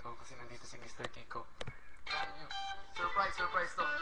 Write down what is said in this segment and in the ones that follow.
ko kasi nandito si Mr. Kiko. Surprise, surprise to.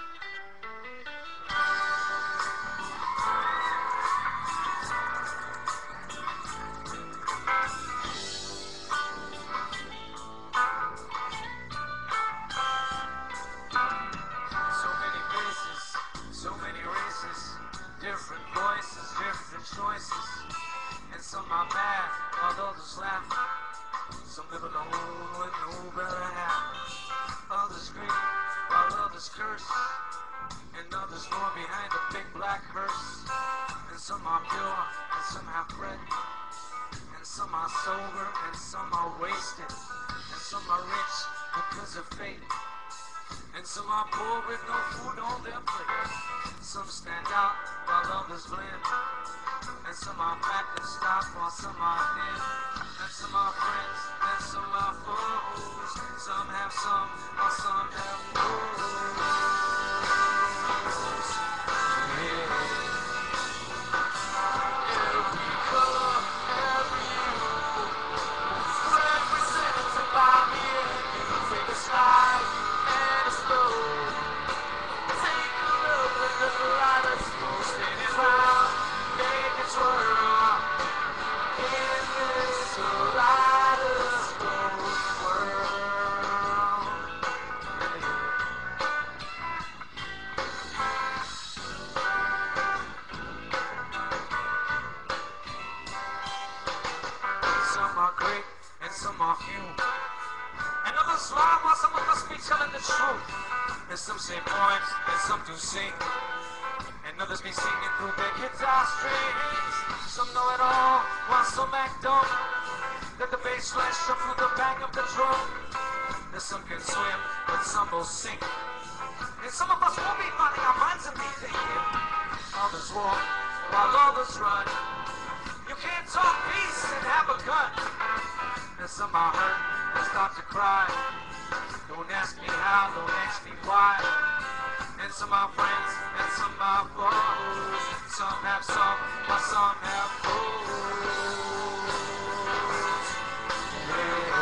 So many faces, so many races, different voices, different choices. And some are mad, while others laugh. Some live alone with no better half. Others grieve, while others curse. And others go behind a big black hearse. And some are pure, and some have bread. And some are sober, and some are wasted. And some are rich because of fate. And some are poor with no food on their plate. Some stand out while others blend. And some are fat and stop while some are thin. And some are friends and some are foes. Some have some while some have foes. Every color, every hue is represented by me and you. Take a slide and a slow. Take a look at the kaleidoscope. Spin it round, make it twirl. In this kaleidoscope world. Some are great and some are few. And others lie while some of us be telling the truth. And some say poems and some do sing. And others be singing through their guitar strings. Some know it all while some act dumb. Let the bass flash up through the bang of the drum. And some can swim, but some will sink. And some of us will be finding our minds and be thinking. Others walk while others run. You can't talk peace and have a gun. And some are hurt and start to cry. Don't ask me how, don't ask me why. And some are friends and some are foes. Some have some, while some have foes. Yeah.